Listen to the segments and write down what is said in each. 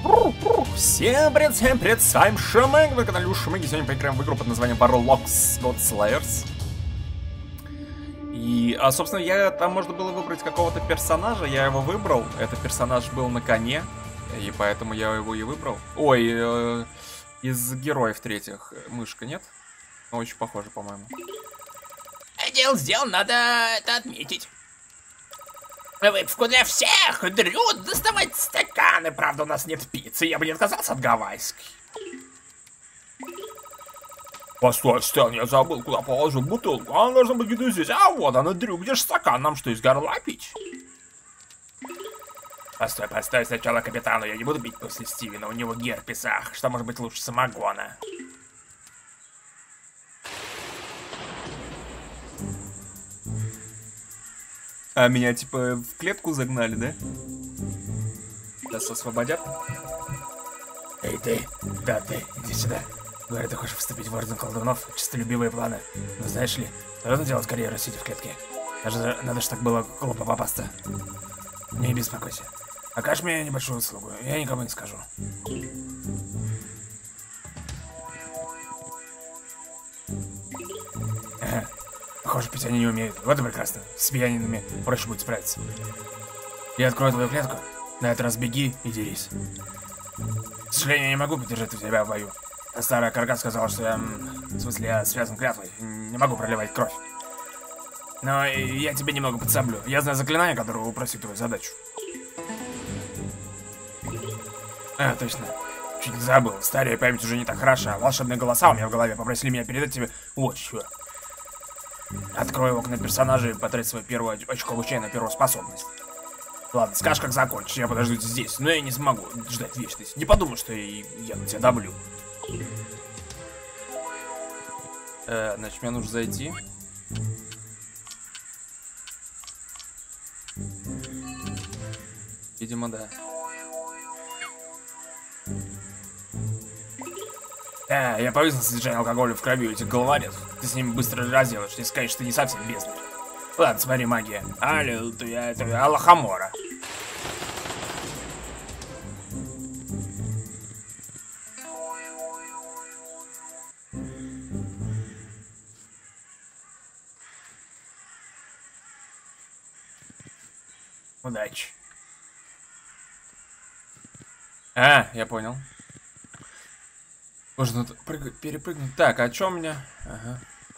Всем привет, с вами Шамэг, вы канале Шамэг, и сегодня поиграем в игру под названием Warlocks God Slayers. И, собственно, там можно было выбрать какого-то персонажа, я его выбрал, этот персонаж был на коне, и поэтому я его и выбрал. Ой, из героев третьих мышка, нет? Ну, очень похоже, по-моему. Дело сделано, надо это отметить. Выпивку для всех, Дрю, доставать стаканы. Правда, у нас нет пиццы, я бы не отказался от гавайской. Постой, Стэн, я забыл, куда положил бутылку. Она должна быть где-то здесь. А вот она, Дрю, где же стакан? Нам что, из горла пить? Постой, сначала капитану. Я не буду пить после Стивена, у него герпес, ах, что может быть лучше самогона? А меня типа в клетку загнали, да? Сейчас освободят. Эй, ты, да ты, иди сюда. Говорят, ты хочешь вступить в орден колдунов, честолюбивые планы. Но знаешь ли, трудно делать карьеру, сидя в клетке. Даже надо ж так было глупо попасться. Не беспокойся. Окажешь мне небольшую услугу, я никому не скажу. Ага. Похоже, пить они не умеют. Вот и прекрасно. С пьянинами проще будет справиться. Я открою твою клетку. На этот раз беги и дерись. К сожалению, я не могу поддержать тебя в бою. Старая карга сказала, что я... В смысле, я связан клятвой. Не могу проливать кровь. Но я тебе немного подсоблю. Я знаю заклинание, которое упростит твою задачу. А, точно. Чуть не забыл. Старая память уже не так хороша. Волшебные голоса у меня в голове попросили меня передать тебе вот что. Открой окна персонажа и потрать свою первую очко обучения на первую способность. Ладно, скажешь, как закончишь, я подожду здесь, но я не смогу ждать вечность. Не подумай, что я на тебя давлю. Значит, мне нужно зайти. Видимо, да. Я повысил содержание алкоголя в крови у этих головорезов. Ты с ними быстро разделаешь, ты скажешь, что ты не совсем бездарь. Ладно, смотри, магия. Это Аллахамора. Удачи. Я понял. Можно перепрыгнуть. Так, а чё у меня? Ага.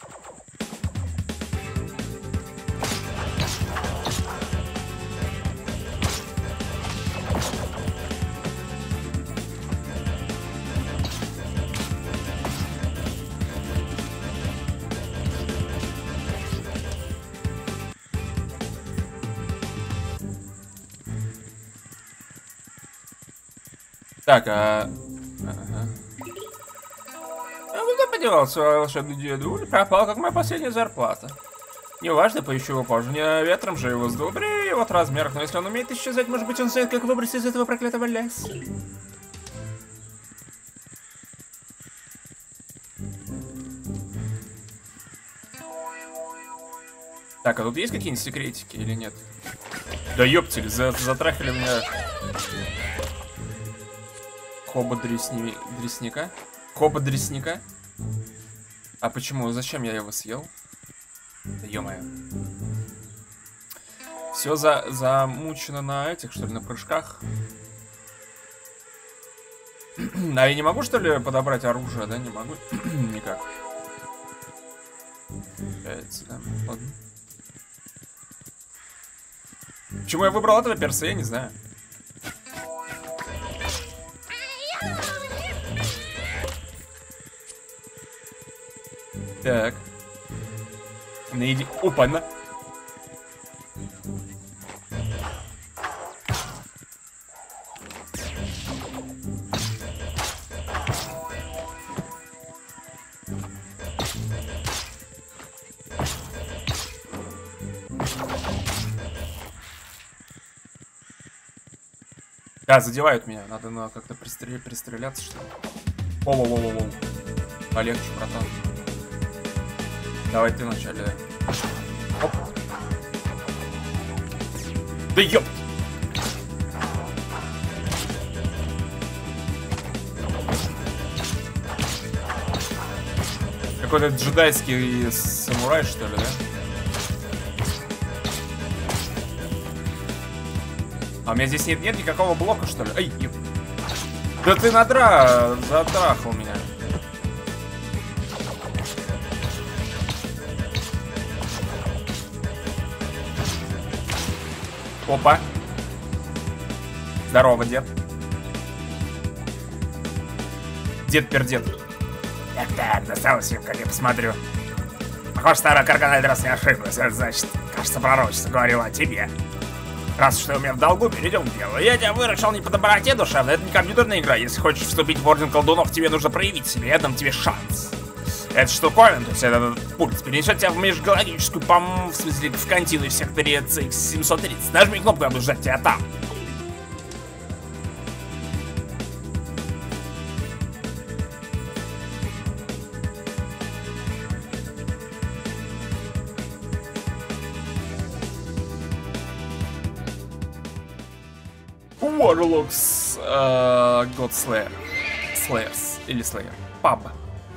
Так, ага. Куда подевался волшебный дедуль? Пропал, как моя последняя зарплата. Неважно, поищу его позже. Не ветром же его сдул. При вот размерах, но если он умеет исчезать, может быть, он знает, как выбраться из этого проклятого леса. Так, а тут есть какие-нибудь секретики или нет? Да ёптель, затрахали меня хоба дресника. Хоба дресника? А почему? Зачем я его съел? Да ё-моё. Все замучено на этих, что ли, на прыжках. А я не могу, что ли, подобрать оружие, да? Не могу? Никак. Да? Ладно. Почему я выбрал этого перса, я не знаю. Так. Найди. Опа-на. Да, задевают меня. Надо как-то пристреляться, что ли. Воу-воу-воу-воу. Полегче, братан. Давай ты вначале. Оп. Да ёп! какой-то джедайский самурай, что ли, да? А у меня здесь нет никакого блока, что ли? Ай, еб... Да ты затрахал меня. Опа. Здорово, дед. Дед-пердед. Так, досталось им, как я посмотрю. Похоже, старая карга на этот раз не ошиблась. Это значит, кажется, пророчество говорила о тебе. Раз уж ты у меня в долгу, перейдем к делу. Я тебя выручил не по доброте душевной, это не компьютерная игра. Если хочешь вступить в Орден Колдунов, тебе нужно проявить себя, я дам тебе шанс. Эта штуковина, то есть этот пульт, перенесет тебя в межгалактическую, в смысле, в контину в секторе CX-730. Нажми кнопку, я буду ждать тебя там. Warlocks God Slayer. Slayers или Slayer. Паб.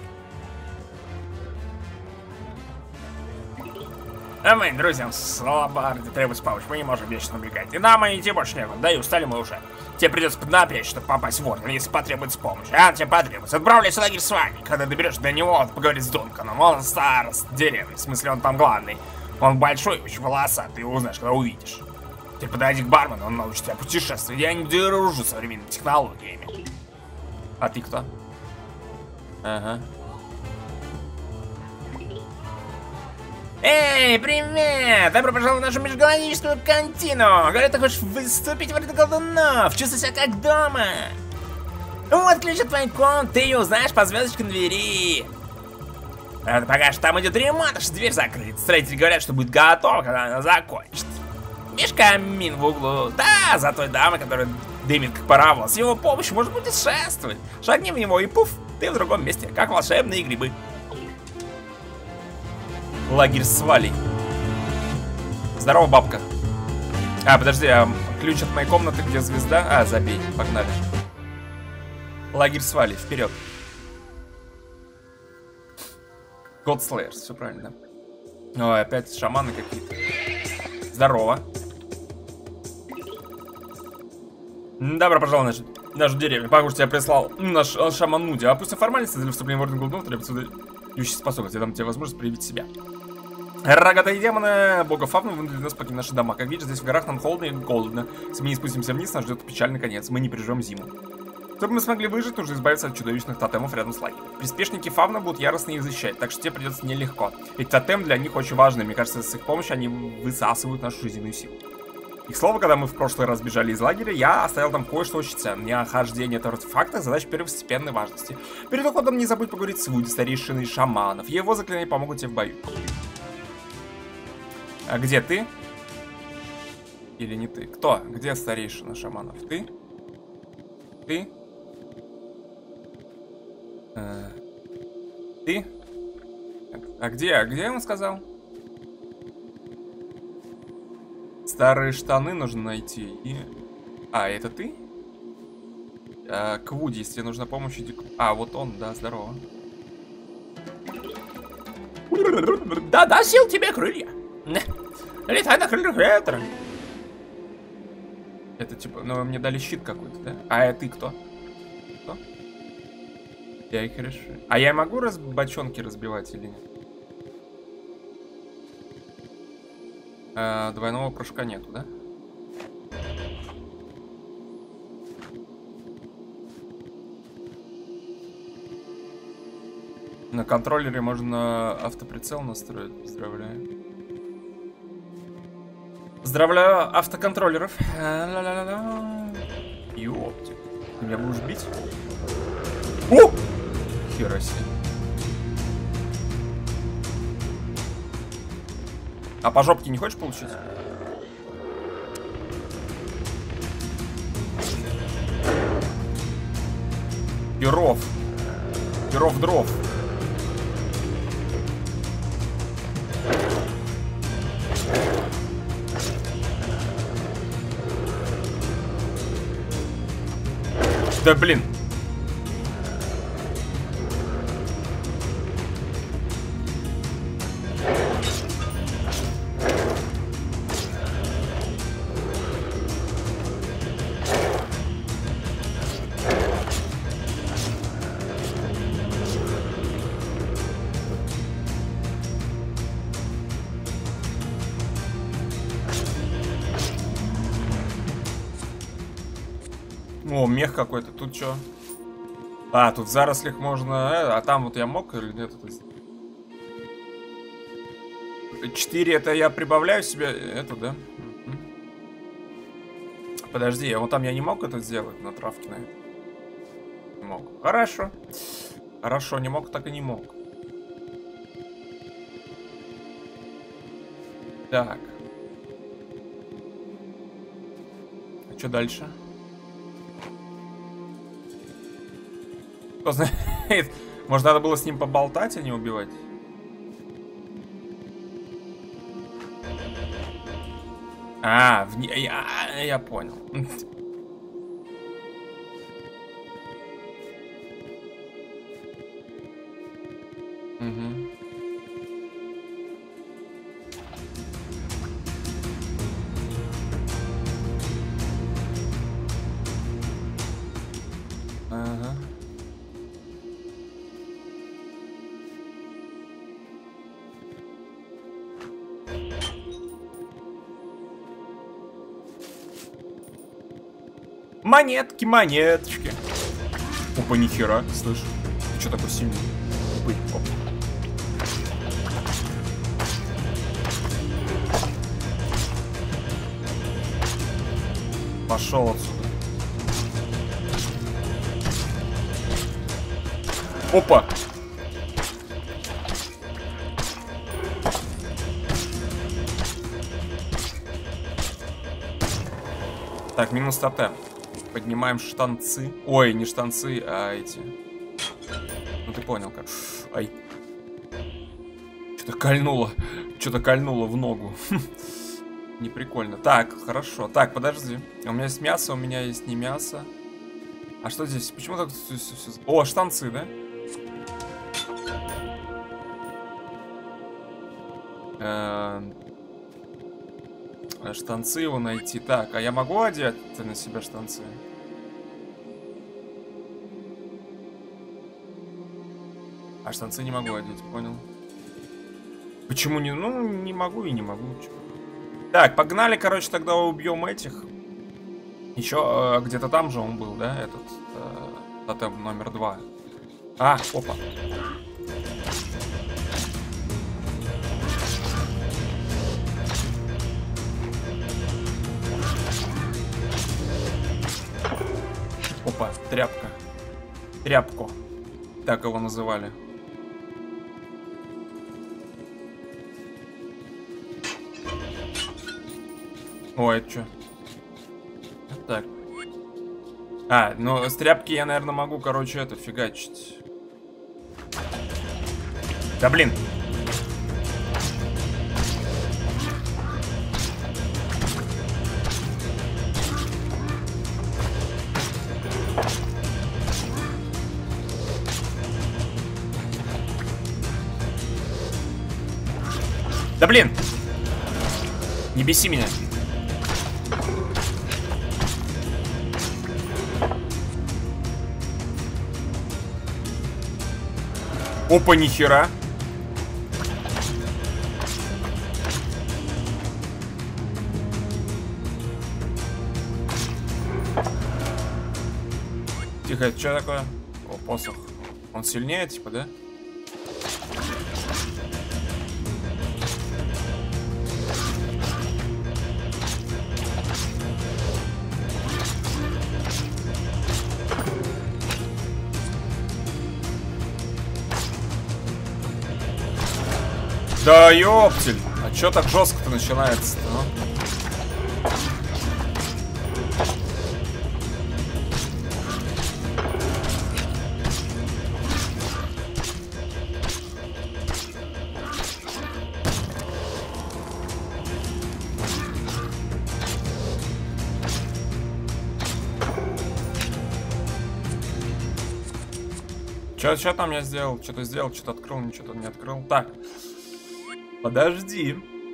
А моим друзьям слабарде требуется помощь, мы не можем вечно убегать. И нам идти больше некуда, да и устали мы уже. Тебе придется поднапрячь, чтобы попасть в Орден, если потребуется помощь. А тебе потребуется. Отправляйся в лагерь с вами. Когда доберешься до него, поговори с Дунканом. Он старост деревни, в смысле он там главный. Он большой, очень волосатый, ты его узнаешь, когда увидишь. Ты подойди к бармену, он научит тебя путешествовать. Я не дружу с современными технологиями. А ты кто? Ага. Эй, привет! Добро пожаловать в нашу межгалактическую контину! Говорят, ты хочешь выступить в Орден Колдунов? Чувствуй себя как дома! Вот ключ от твоей комнаты, ты ее узнаешь по звездочке на двери. Пока что там идет ремонт, аж дверь закрыта. Строители говорят, что будет готово, когда она закончится. Видишь камин в углу? Да, за той дамой, которая дымит как паровоз. С его помощью можно будет шествовать. Шагни в него и пуф, ты в другом месте, как волшебные грибы. Лагерь свалей. Здорово, бабка. А, подожди, а ключ от моей комнаты, где звезда? А, забей, погнали. Лагерь свалей, вперед. God Slayers, все правильно. Ой, опять шаманы какие-то. Здорово. Добро пожаловать в нашу деревню. Похоже, тебя прислал наш шаман Нуди. А пусть формальности для вступления в Орден Колдунов требуется выдающие способности. Я дам тебе возможность проявить себя. Рогатые демоны бога Фавна вынудили нас покинуть наши дома. Как видишь, здесь в горах нам холодно и голодно. Если мы не спустимся вниз, нас ждет печальный конец. Мы не переживем зиму. Чтобы мы смогли выжить, нужно избавиться от чудовищных тотемов рядом с лагерем. Приспешники Фавна будут яростно их защищать, так что тебе придется нелегко. Ведь тотем для них очень важный. Мне кажется, с их помощью они высасывают нашу жизненную силу. И, к слову, когда мы в прошлый раз бежали из лагеря, я оставил там кое-что очень ценное. Нахождение этого артефакта — задача первостепенной важности. Перед уходом не забудь поговорить с Вуди, старейшиной шаманов. Его заклинания помогут тебе в бою. А где ты? Или не ты? Кто? Где старейшина шаманов? Ты? Ты? Ты? А где он сказал? Старые штаны нужно найти и... А, это ты? К Вуди, если нужна помощь, иди... А, вот он, да, здорово. Да, сил тебе крылья. Летай на крыльях ветра. Это типа, ну мне дали щит какой-то, да? А ты кто? Кто? Я их решу. А я могу бочонки разбивать или нет? Двойного прыжка нету, да? На контроллере можно автоприцел настроить. Поздравляю. Поздравляю автоконтроллеров. Ёпти. Ты меня будешь бить? О! Хера себе. А по жопке не хочешь получить? Перов. Перов-дров. Да блин. О, мех какой-то. Тут что? А, тут в зарослях можно... А там вот я мог или нет? 4 это я прибавляю себе... Это, да? Подожди, а вот там я не мог это сделать на травке, наверное? Не мог. Хорошо. Хорошо, не мог, так и не мог. Так. А что дальше? Кто знает? Может, надо было с ним поболтать, а не убивать? А, я понял. Угу. Ага. Монетки, монеточки. Опа, нихера, слышь. Ты что такой сильный? Ой, оп. Пошел отсюда. Опа. Так, минус тотем. Поднимаем штанцы. Ой, не штанцы, а эти. Ну ты понял как. Ай. Что-то кольнуло. Что-то кольнуло в ногу. Не прикольно. Так, хорошо. Так, подожди. У меня есть мясо, у меня есть не мясо. А что здесь? Почему так все... О, штанцы, да? Штанцы его найти. Так, а я могу одеть на себя штанцы? А штанцы не могу одеть, понял? Почему не... Ну, не могу и не могу. Так, погнали, короче, тогда убьем этих. Еще где-то там же он был, да? Этот тотем номер 2. А, опа. Опа, тряпка. Тряпку. Так его называли. Ой, это что? Так. А, ну с тряпки я, наверное, могу, короче, это фигачить. Да блин. Да блин! Не беси меня. Опа, нихера. Тихо, это что такое? О, посох. Он сильнее, типа, да? Да ёптель! А чё так жестко-то начинается-то, ну? Чё там я сделал? Что-то сделал, что-то открыл, ничего не открыл. Так. Подожди.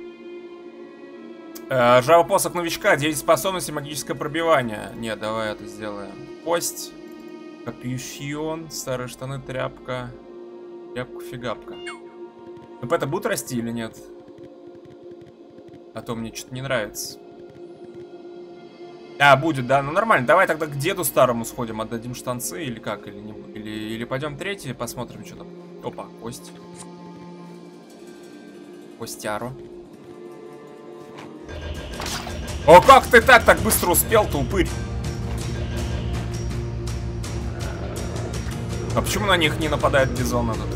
Жава посох новичка, 9 способностей, магическое пробивание. Нет, давай это сделаем. Кость, капюшон, старые штаны, тряпка. Тряпка-фигапка. Ну, это будут расти или нет? А то мне что-то не нравится. А, будет, да? Ну нормально. Давай тогда к деду старому сходим, отдадим штанцы или как? Или, не... или пойдем третий, посмотрим, что там. Опа, кость. Костяру. О, как ты так быстро успел-то, упырь? А почему на них не нападает бизон этот?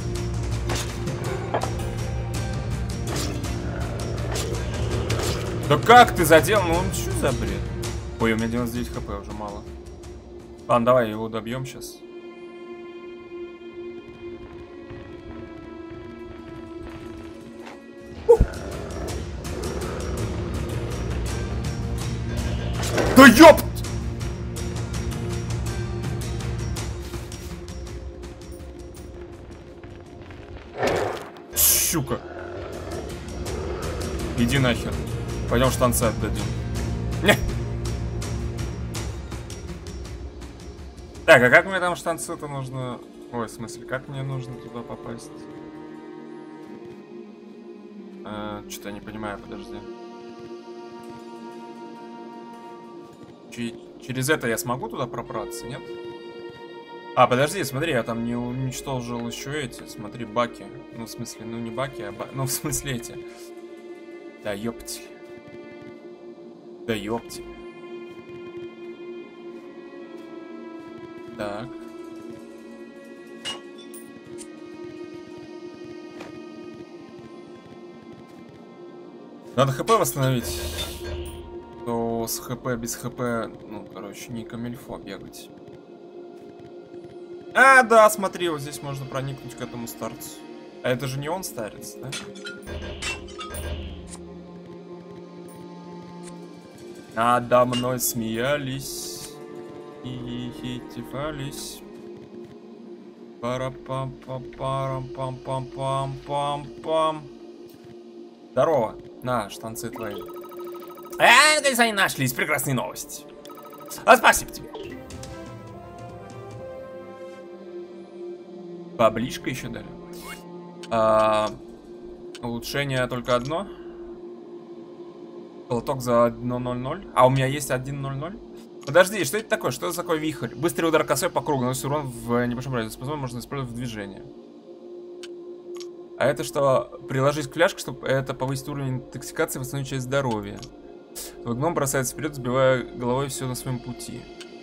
Да как ты задел? Ну он что за бред? Ой, у меня 99 хп уже мало. Ладно, давай его добьем сейчас. Да ёпт! Щука. Иди нахер. Пойдем штанцы отдадим. Не. Так, а как мне там штанцы-то нужно... Ой, в смысле, как мне нужно туда попасть? Что-то я не понимаю, подожди. Через это я смогу туда пробраться, нет? А, подожди, смотри, я там не уничтожил еще эти, смотри, баки. Ну, в смысле, ну не баки, а ну, в смысле эти. Да ёптель. Да ёптель. Так. Надо хп восстановить. То с хп без хп, ну, короче, не камильфо бегать. А, да, смотри, вот здесь можно проникнуть к этому старцу. А это же не он старец, да? Надо мной смеялись и хитифались. Пара-пам-пам-пам-пам-пам-пам. Здорово. На, штанцы твои. Наконец они нашлись. Прекрасные новости. А спасибо тебе. Баблишко еще дали. Улучшение только одно. Колоток за 1.00. А у меня есть 1.00. Подожди, что это такое? Что это такое вихрь? Быстрый удар косой по кругу, наносит урон в небольшом радиусе. Способность можно использовать в движении. А это что? Приложить к фляжке, чтобы это повысить уровень интоксикации и восстановить часть здоровья. Твой гном бросается вперед, сбивая головой все на своем пути.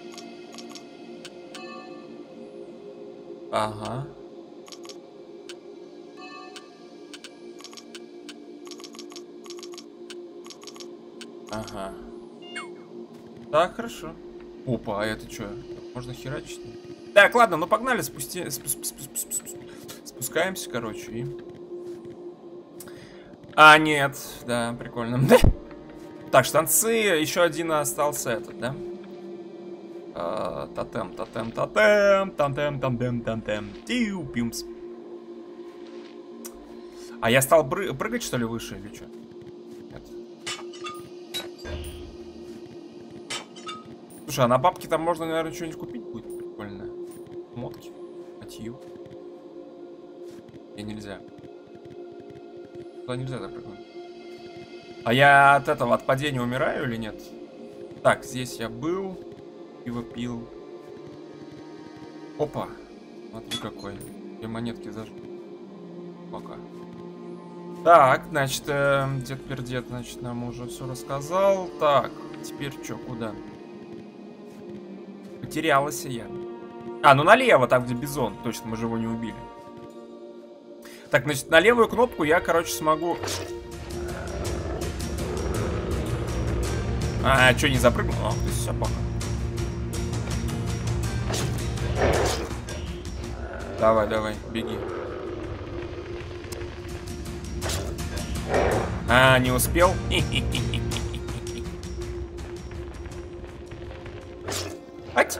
Ага. Ага. Так, хорошо. Опа, а это что? Можно херачить? Так, ладно, ну погнали, спускаемся, короче, и... А, нет, да, прикольно. Так, штанцы, еще один остался этот, да? Тотем. Тиу, пимс. А я стал прыгать, что ли, выше, или что? Нет. Слушай, а на бабки там можно, наверное, что-нибудь купить будет прикольно. Мотки. Атью. И нельзя. Туда нельзя так прыгнуть. А я от этого, от падения умираю или нет? Так, здесь я был. Пиво пил. Опа. Смотри какой. Две монетки зажгу. Пока. Так, значит, дед-пердед, значит, нам уже все рассказал. Так, теперь что, куда? Потерялась я. А, ну налево, там, где бизон. Точно, мы же его не убили. Так, значит, на левую кнопку я, короче, смогу... А, что, не запрыгнул? Ах, ты все, пока. Давай, давай, беги. А, не успел? Ать!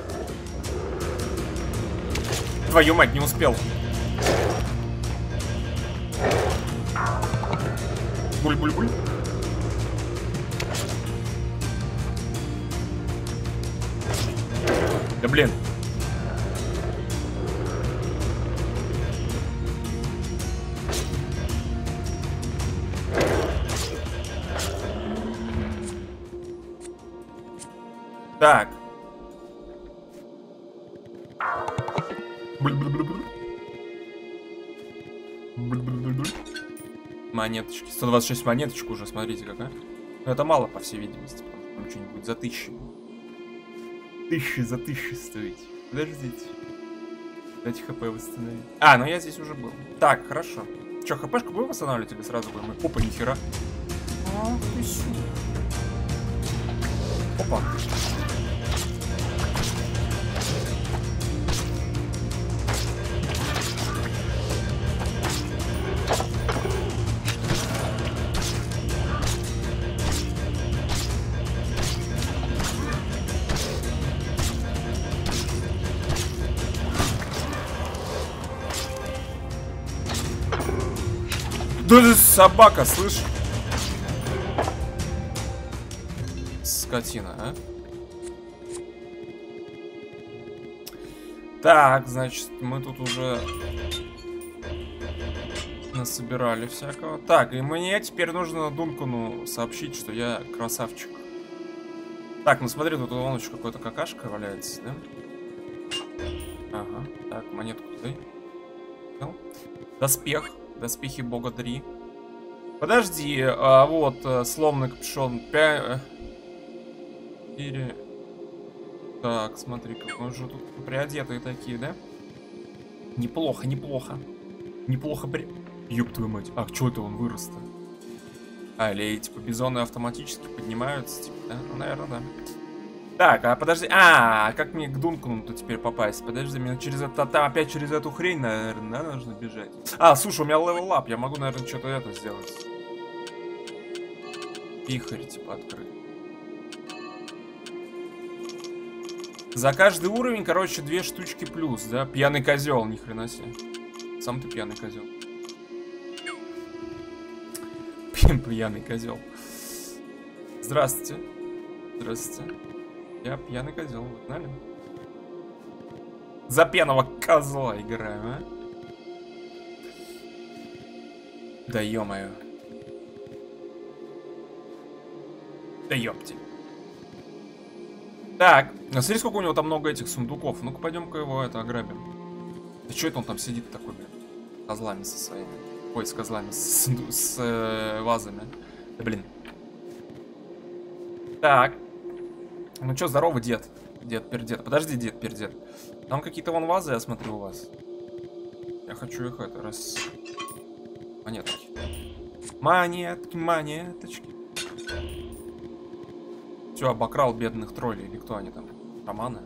Твою мать, не успел. Буль-буль-буль. Да блин. Так. Монеточки. 126 монеточек уже, смотрите какая. Но это мало, по всей видимости. Там что-нибудь за 1000. 1000 за 1000 стоить. Подождите. Дайте хп восстановить. А, ну я здесь уже был. Так, хорошо. Че, хпшку будем восстанавливать или сразу будем? Опа, нихера. Опа. Да ты собака, слышь? Скотина, а? Так, значит, мы тут уже насобирали всякого. Так, и мне теперь нужно Дункану сообщить, что я красавчик. Так, ну смотри, тут вон еще какой-то какашка валяется, да? Ага, так, монетку дай. Доспех. Доспехи бога 3. Подожди, вот, сломанный капюшон 5. 4. Так, смотри-ка, мы же тут приодетые такие, да? Неплохо, неплохо. Неплохо Ёб твою мать. А, что это он вырос-то? А, или типа бизоны автоматически поднимаются, типа, да? Ну, наверное, да. Так, а подожди. А, как мне к Дункану-то теперь попасть? Подожди, мне через это, там опять через эту хрень, наверное, да, нужно бежать. А, слушай, у меня левел-ап, я могу, наверное, что-то это сделать. Вихрь, типа, открыть. За каждый уровень, короче, 2 штучки плюс, да? Пьяный козел, ни хрена себе. Сам ты пьяный козел. Пьяный козел. Здравствуйте. Здравствуйте. Я пьяный козел, вы знали? За пьяного козла играем, а? Да ё-моё. Да ёпти. Так, ну смотри, сколько у него там много этих сундуков. Ну-ка, пойдем-ка его это ограбим. Да что это он там сидит такой, блин? С козлами со своими. Ой, с козлами, с вазами. Да блин. Так. Ну чё, здорово, дед. Дед-пердед. Подожди, дед-пердед. Там какие-то вон вазы, я смотрю, у вас. Я хочу их это, раз... Монетки. Монетки, монеточки. Все, обокрал бедных троллей. Или кто они там? Романы?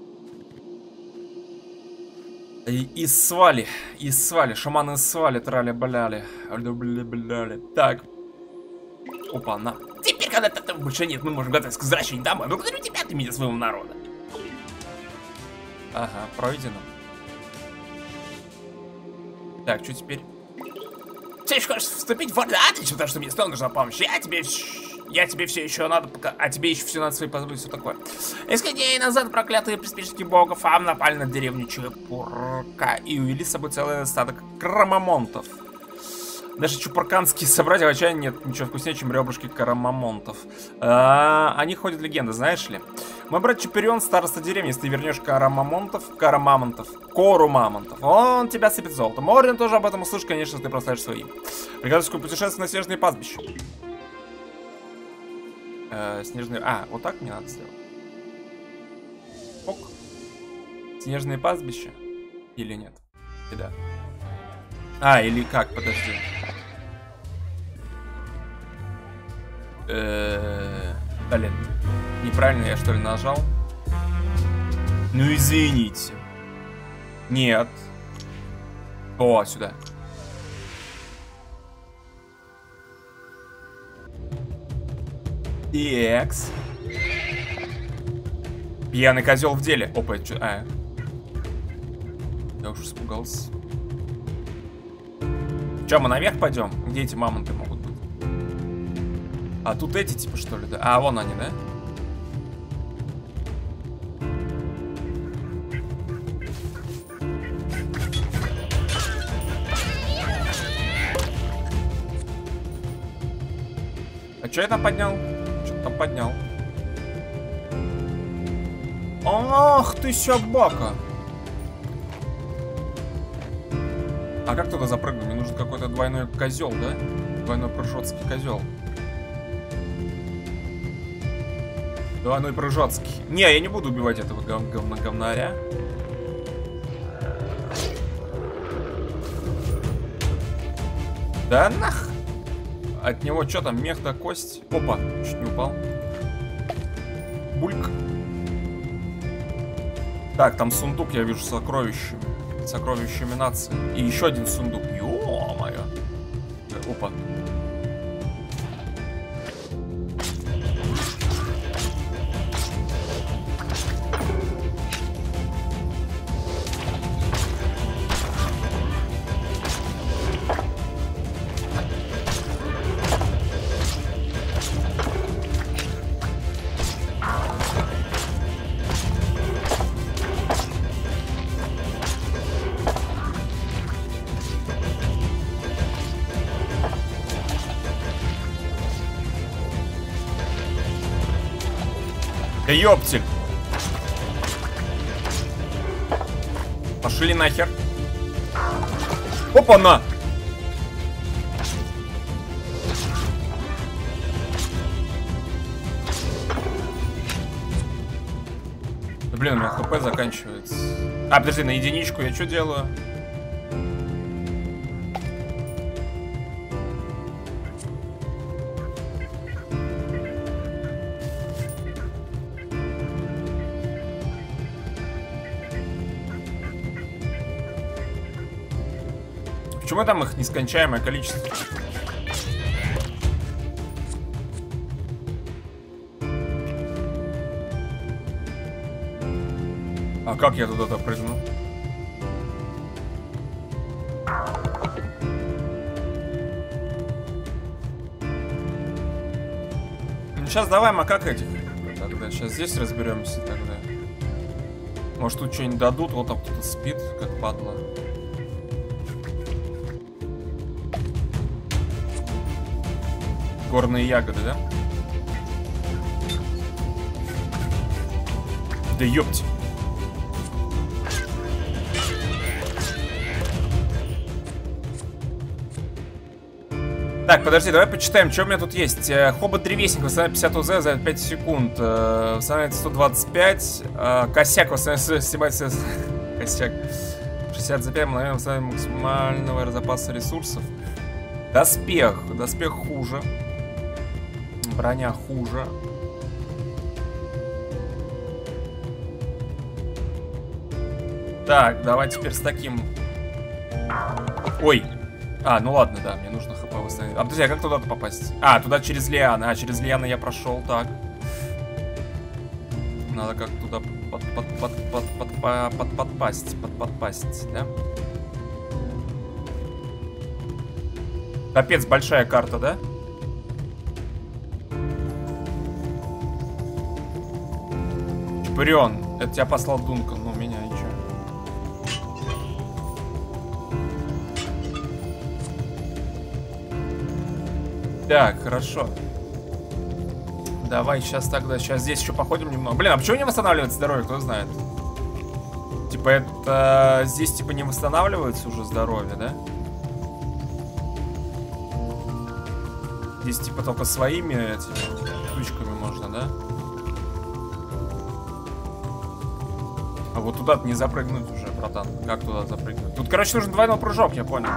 И свали. Шаманы свали, трали-баляли. Так. Опа, на. Теперь, когда там больше нет, мы можем готовиться к возвращению домой. Благодарю тебя, ты меня своего народа. Ага, пройдено. Так, что теперь? Ты хочешь вступить в орду? Отлично, потому что мне снова нужна помощь. Я тебе все еще надо пока... А тебе еще все надо свои позабыть, все такое. Несколько дней назад проклятые приспешники бога Фам напали на деревню Чепурка и увели с собой целый остаток крамамонтов. Наши чупурканские собратья в отчаянии нет ничего вкуснее, чем ребрышки карамамонтов. Они ходят легенды, знаешь ли? Мой брат Чуперион, староста деревни, если ты вернешь кору мамонтов, он тебя сыпет золотом. Орден тоже об этом услышит, конечно, ты прославишь свое имя. Приготовься к путешествию на снежные пастбища. Снежные... А, вот так мне надо сделать. Ок. Снежные пастбища? Или нет? И да. А, или как? Подожди. Блин. Неправильно я что ли нажал? Ну извините. Нет. О, сюда. Экс. Пьяный козел в деле. Опа, это что? А. Я уж испугался. Че, мы наверх пойдем? Где эти мамонты могут быть? А тут эти типа что ли, да? А, вон они, да? А что я там поднял? Что-то там поднял. Ах ты собака! А как туда запрыгнуть? Мне нужен какой-то двойной козел, да? Двойной прыжоцкий козел. Двойной прыжоцкий. Не, я не буду убивать этого говнаря. Да нах! От него что там, мех да кость? Опа, чуть не упал. Бульк. Так, там сундук, я вижу, с сокровищами. Сокровищами нации. И еще один сундук. Ё-моё. Опа. Да ёптель. Пошли нахер. Опа-на! Да, блин, у меня хп заканчивается. А, подожди, на единичку я что делаю? Почему там их нескончаемое количество? А как я туда-то прыгну? Ну, сейчас давай макак этих. Тогда сейчас здесь разберемся тогда. Может тут что-нибудь дадут? Вот там кто-то спит, как падла. Горные ягоды, да? Да ёпти. Так, подожди, давай почитаем, что у меня тут есть. Хобот древесник восстанавливает 50 УЗ за 5 секунд. Восстанавливает 125. Косяк восстанавливает косяк 60 за 5. Мгновенно восстанавливает максимального запаса ресурсов. Доспех. Доспех хуже. Броня хуже. Так, давай теперь с таким. Ой. А, ну ладно, да, мне нужно хп восстановить. А, подожди, а как туда-то попасть? А, туда через лианы. А, через лианы я прошел, так. Надо как туда подпасть, да? Капец, большая карта, да? Чпырён, это тебя послал Дункан, ну меня и чё? Так, хорошо. Давай сейчас тогда, сейчас здесь еще походим немного. Блин, а почему не восстанавливается здоровье, кто знает? Типа это здесь типа не восстанавливается уже здоровье, да? Здесь типа только своими этими штучками можно, да? А вот туда-то не запрыгнуть уже, братан. Как туда запрыгнуть? Тут, короче, нужен двойной прыжок, я понял.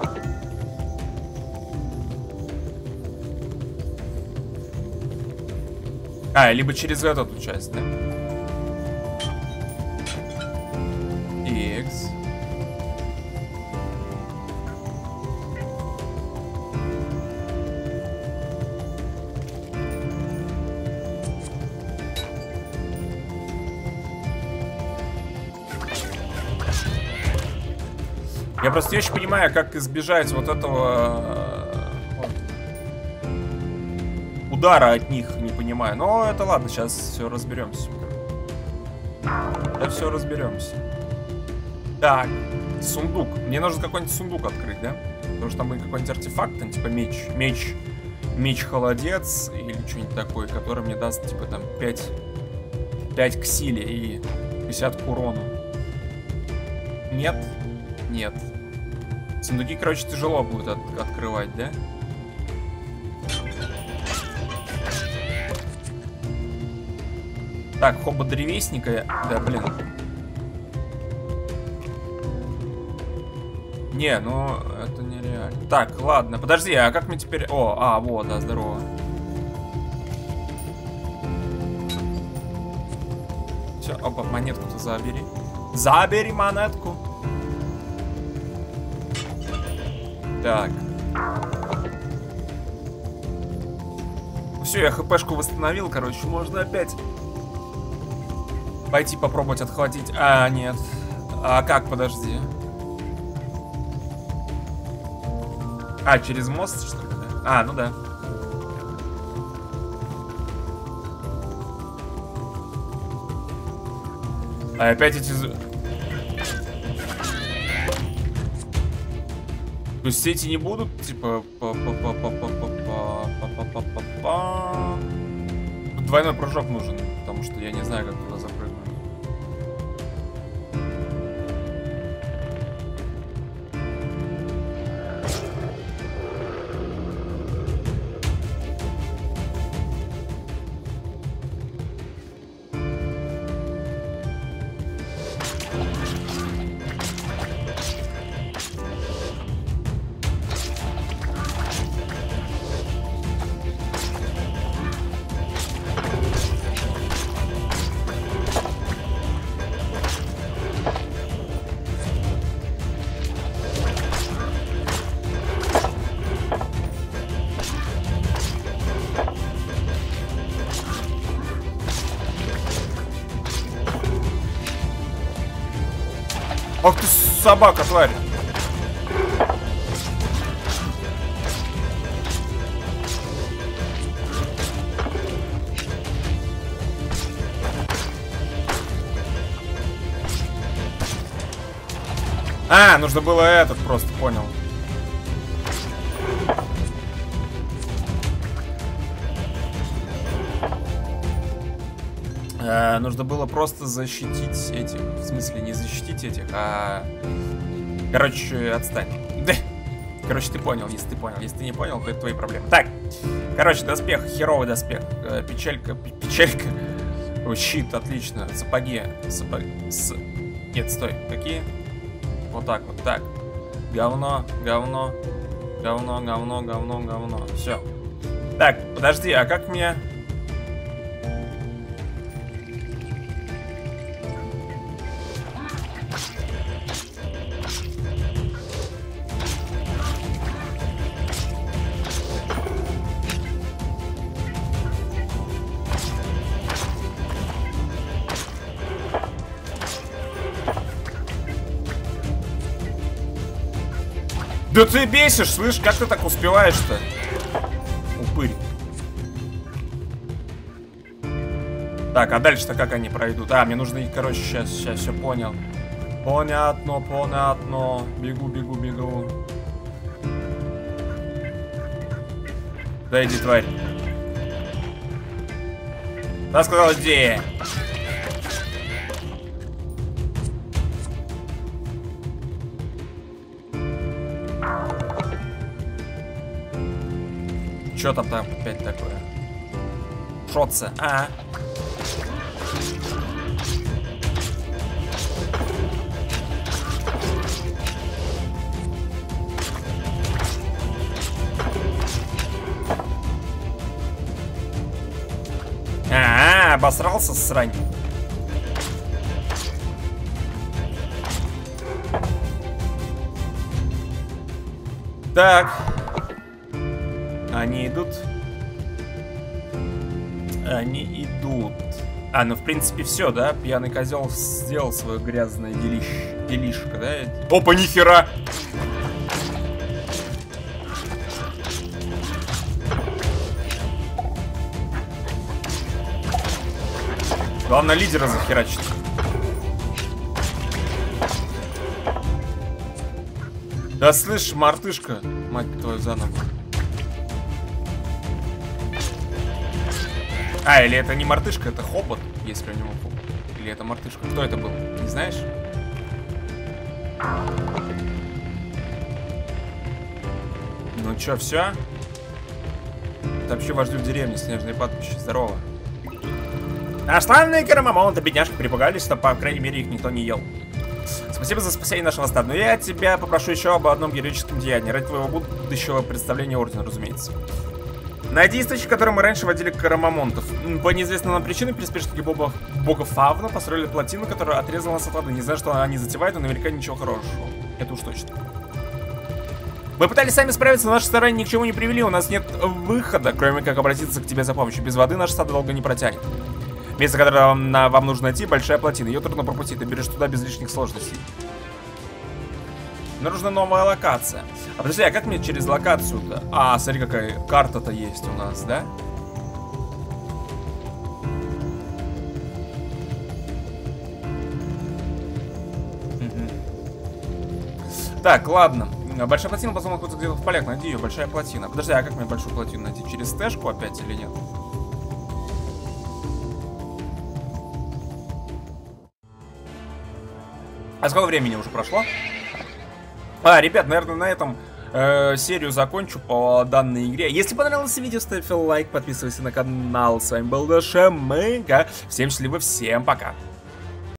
А, либо через эту часть, да? X. Я просто не очень понимаю, как избежать вот этого удара от них, не понимаю. Но это ладно, сейчас все разберемся. Да, все разберемся. Так, сундук. Мне нужно какой-нибудь сундук открыть, да? Потому что там будет какой-нибудь артефакт, там, типа меч холодец или что-нибудь такое, который мне даст, типа, там, 5 5 к силе и 50 к урону. Нет? Нет. Сундуки, короче, тяжело будет открывать, да? Так, хобот древесника. Да, блин. Не, ну это нереально. Так, ладно, подожди, а как мне теперь... О, вот, да, здорово. Все, опа, монетку-то забери. Забери монетку. Так. Все, я хпшку восстановил, короче, можно опять пойти попробовать отхватить. А, нет. А как, подожди. А, через мост, что ли, да? А, ну да. А опять эти... То есть эти не будут, типа... Двойной прыжок нужен, потому что я не знаю, как туда запрыгнуть. Ах ты собака, тварь! А, нужно было этот, просто понял. Нужно было просто защитить этих. В смысле, не защитить этих, а... Короче, отстань. Да. Короче, ты понял, если ты понял. Если ты не понял, то это твои проблемы. Так, короче, доспех, херовый доспех. Печалька. О, щит, отлично. Сапоги. Нет, стой. Какие? Вот так вот, так. Говно. Все. Так, подожди, а как мне... Да ты бесишь, слышь, как ты так успеваешь-то? Упырь. Так, а дальше-то как они пройдут? А, мне нужно, короче, сейчас все понял. Понятно. Бегу. Да иди, тварь. Да, сказал, иди. Чё там опять такое? Шотце, обосрался срань. Так. Они идут. А, ну в принципе все, да? Пьяный козел сделал свое грязное делишко, да? Опа, нихера! Главное лидера захерачить. Да слышь, мартышка, мать твою за ногу. А, или это не мартышка, это хобот, если у него хобот. Или это мартышка? Кто это был? Не знаешь? Ну чё, все? Вообще вас ждут в деревне, снежные падбище. Здорово. Оставленные Карамамонты, бедняжки, перепугались, что, по крайней мере, их никто не ел. Спасибо за спасение нашего стада. Но я тебя попрошу еще об одном героическом деянии. Ради твоего будущего представления ордена, разумеется. Найди источник, который мы раньше водили Карамамонтов. По неизвестным нам причинам приспешники бога Фавна построили плотину, которая отрезала нас от воды. Не знаю, что они затевают, но наверняка ничего хорошего. Это уж точно. Мы пытались сами справиться, но наши старания ни к чему не привели. У нас нет выхода, кроме как обратиться к тебе за помощью. Без воды наш стадо долго не протянет. Место, которое вам нужно найти, большая плотина. Ее трудно пропустить, ты берешь туда без лишних сложностей. Мне нужна новая локация. А подожди, а как мне через локацию-то? А, смотри, какая карта-то есть у нас, да? Так, ладно. Большая плотина, по-моему, находится где-то в полях. Найди ее, большая плотина. Подожди, а как мне большую плотину найти? Через стэшку опять или нет? А сколько времени уже прошло? Ребят, наверное, на этом серию закончу по данной игре. Если понравилось видео, ставь лайк, подписывайся на канал. С вами был Дэшемэга. Всем счастливо, всем пока.